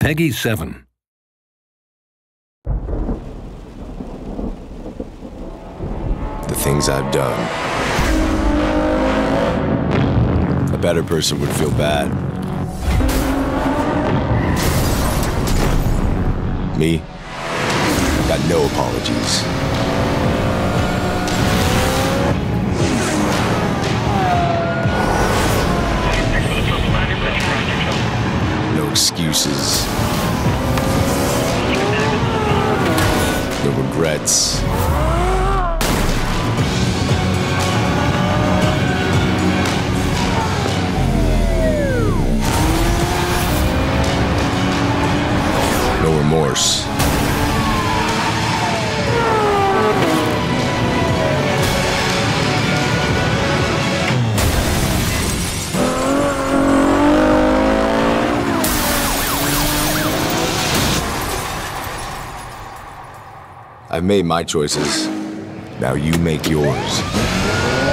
Peggy 7. The things I've done. A better person would feel bad. Me? Got no apologies. No excuses. No regrets. No remorse. I've made my choices. Now you make yours.